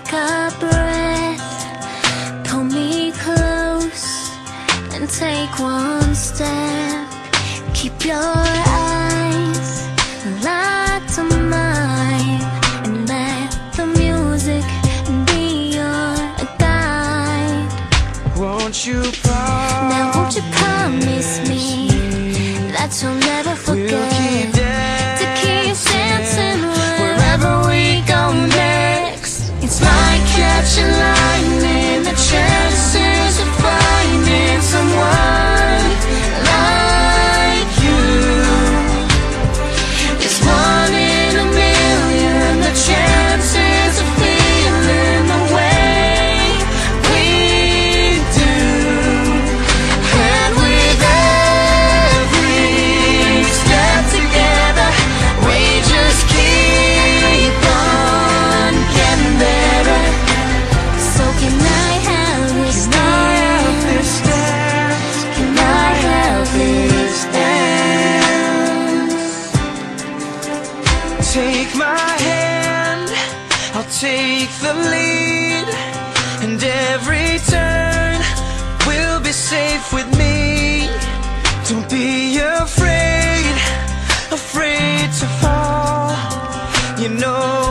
take a breath, pull me close, and take one step. Keep your eyes locked on mine, and let the music be your guide. Won't you promise? Now won't you promise me that you'll never forget? We'll keep to keep dancing wherever we go next. It's like catching lightning, the chances of finding someone like you is 1 in a million. The chances of feeling the way we do, and with every step together, we just keep on getting better. So can I have this dance? Can I have this dance? take my hand, I'll take the lead, and every turn will be safe with me. Don't be afraid, afraid to fall. You know